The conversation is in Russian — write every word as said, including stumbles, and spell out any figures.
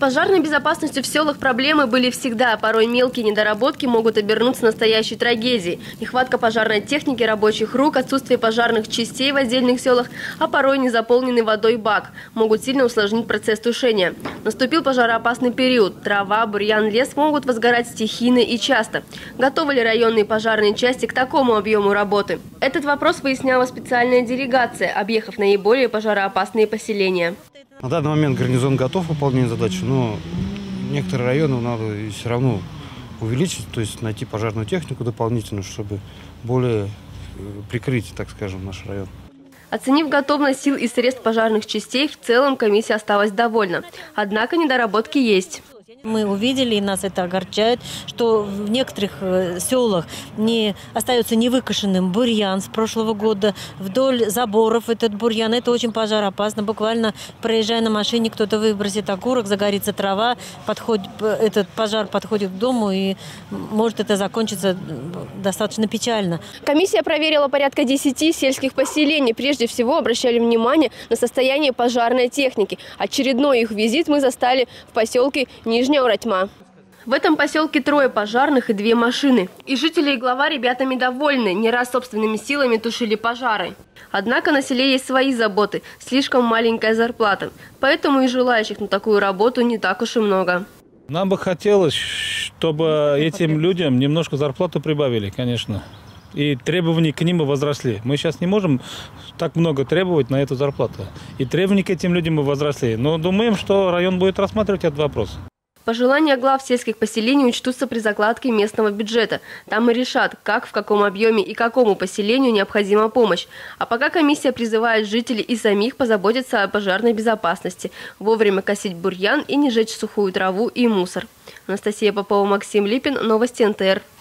пожарной безопасностью в селах проблемы были всегда. Порой мелкие недоработки могут обернуться настоящей трагедией. Нехватка пожарной техники, рабочих рук, отсутствие пожарных частей в отдельных селах, а порой незаполненный водой бак могут сильно усложнить процесс тушения. Наступил пожароопасный период. Трава, бурьян, лес могут возгорать стихийно и часто. Готовы ли районные пожарные части к такому объему работы? Этот вопрос выясняла специальная делегация, объехав наиболее пожароопасные поселения. На данный момент гарнизон готов выполнять задачу, но некоторые районы надо все равно увеличить, то есть найти пожарную технику дополнительную, чтобы более прикрыть, так скажем, наш район. Оценив готовность сил и средств пожарных частей, в целом комиссия осталась довольна. Однако недоработки есть. Мы увидели, и нас это огорчает, что в некоторых селах не остается невыкошенным бурьян с прошлого года. Вдоль заборов этот бурьян, это очень пожароопасно. Буквально проезжая на машине, кто-то выбросит окурок, загорится трава, подходит, этот пожар подходит к дому, и может это закончиться достаточно печально. Комиссия проверила порядка десяти сельских поселений. Прежде всего обращали внимание на состояние пожарной техники. Очередной их визит мы застали в поселке Нижняя Уратьма. В этом поселке трое пожарных и две машины. И жители, и глава ребятами довольны. Не раз собственными силами тушили пожары. Однако на селе есть свои заботы. Слишком маленькая зарплата. Поэтому и желающих на такую работу не так уж и много. Нам бы хотелось, чтобы этим людям немножко зарплату прибавили, конечно. И требования к ним бы возросли. Мы сейчас не можем так много требовать на эту зарплату. И требования к этим людям бы возросли. Но думаем, что район будет рассматривать этот вопрос. Пожелания глав сельских поселений учтутся при закладке местного бюджета. Там и решат, как, в каком объеме и какому поселению необходима помощь. А пока комиссия призывает жителей и самих позаботиться о пожарной безопасности, вовремя косить бурьян и не жечь сухую траву и мусор. Анастасия Попова, Максим Липин, Новости эн тэ эр.